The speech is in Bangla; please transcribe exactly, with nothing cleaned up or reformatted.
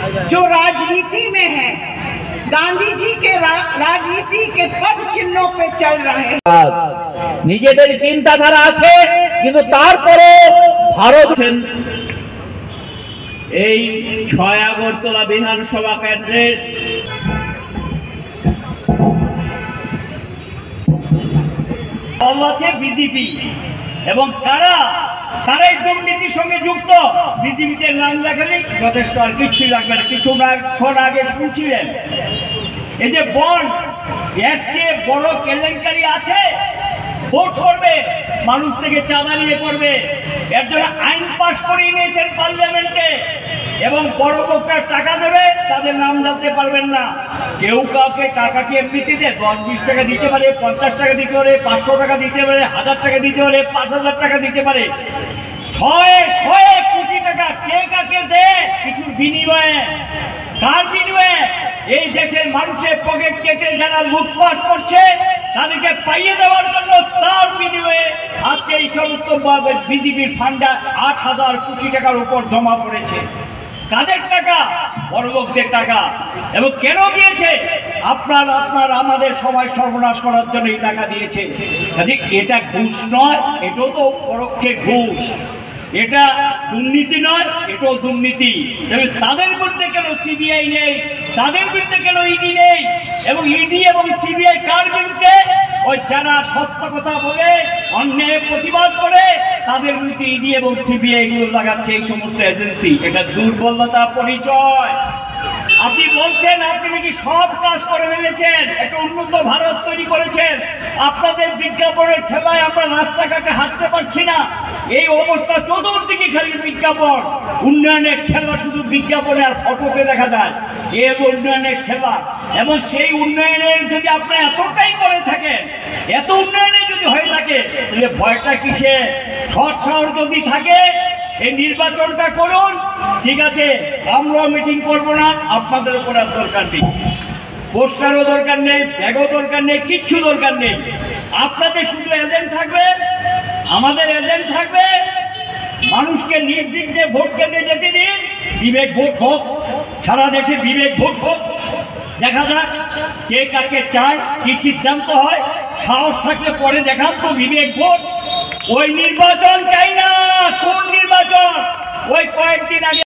जो राजनीति में है, गांधी जी के रा, राजनीति के पद चिन्हों पे चल रहे हैं। निजेदेर चिंताधारा आछे किन्तु तारपरे भारत এই ছয় আগরতলা বিধানসভা কেন্দ্রের দল আছে বিজেপি এবং কারা সারা দুর্নীতির সঙ্গে যুক্ত বিজেপিতে নাম লেখালেই যথেষ্ট, আর কিচ্ছু লাগবে না। কিছুক্ষণ আগে শুনছিলেন এই যে বন্ড, এর চেয়ে বড় কেলেঙ্কারি আছে? ভোট করবে, মানুষ থেকে চাঁদা নিয়ে করবে, এর জন্য আইন পাশ করিয়ে নিয়েছেন পার্লামেন্টে এবং বড় লোকরা টাকা দেবে, তাদের নাম জানতে পারবেন না। কেউ কাউকে টাকা কি এমনিতে দেয়? দশ বিশ টাকা দিতে পারে, পঞ্চাশ টাকা দিতে পারে, পাঁচশো টাকা দিতে পারে, হাজার টাকা দিতে পারে, পাঁচ হাজার টাকা দিতে পারে, শয়ে শয়ে কোটি টাকা কে কাকে দেয় কিছুর বিনিময়ে? কার বিনিময়ে? এই দেশের মানুষের পকেট কেটে যারা লুটপাট করছে তাদেরকে পাইয়ে দেওয়ার জন্য তার বিনিময়ে আজকে এই সমস্ত বিজেপির ফান্ডা আট হাজার কোটি টাকার উপর জমা পড়েছে। কাদের টাকা? বড়লোকদের টাকা। এবং কেন দিয়েছে? আপনার আপনার আমাদের সময় সর্বনাশ করার জন্য এই টাকা দিয়েছে। এটা ঘুষ নয়, এটাও তো পরোক্ষে ঘুষ। এটা দুর্নীতি নয়, এটাও দুর্নীতি। তাদের বিরুদ্ধে কেন সিবিআই নেই? তাদের বিরুদ্ধে কেন ইডি নেই? এবং ইডি এবং সিবিআই কার বিরুদ্ধে? ওই যারা সত্য কথা বলে অন্যায় প্রতিবাদ করে তাদের বিরুদ্ধে ইডি এবং সিবিআই গুলো লাগাচ্ছে এই সমস্ত এজেন্সি। এটা দুর্বলতা পরিচয়। আপনি বলছেন আপনি নাকি সব কাজ করে ফেলেছেন, একটা উন্নত ভারত তৈরি করেছেন। আপনাদের বিজ্ঞাপনের ঠেলায় আমরা রাস্তাঘাটে হাঁটতে পারছি না। এই অবস্থা, চতুর্দিকে খালি বিজ্ঞাপন, উন্নয়নের ঠেলা শুধু বিজ্ঞাপনে আর ফটোতে দেখা যায়। এ উন্নয়নের ঠেলা। এবং সেই উন্নয়নের যদি আপনি এতটাই করে থাকেন, এত উন্নয়নে যদি হয়ে থাকে, তাহলে ভয়টা কিসে? সৎ সাহস যদি থাকে এই নির্বাচনটা করুন, ঠিক আছে, আমরাও মিটিং করবো না, আপনাদের উপর আর দরকার নেই, পোস্টারও দরকার নেই, ব্যাগও দরকার নেই, কিচ্ছু দরকার নেই। আপনাদের শুধু এজেন্ট থাকবে, আমাদের এজেন্ট থাকবে। মানুষকে নির্বিঘ্নে ভোট কেন্দ্রে যেতে দিন, বিবেক ভোট হোক, সারা দেশে বিবেক ভোট হোক, দেখা যাক কে কাকে চায়, কি সিদ্ধান্ত হয়। সাহস থাকলে পরে দেখান তো বিবেক ভোট। ওই নির্বাচন চাই না। কোন নির্বাচন? ওই কয়েকদিন আগে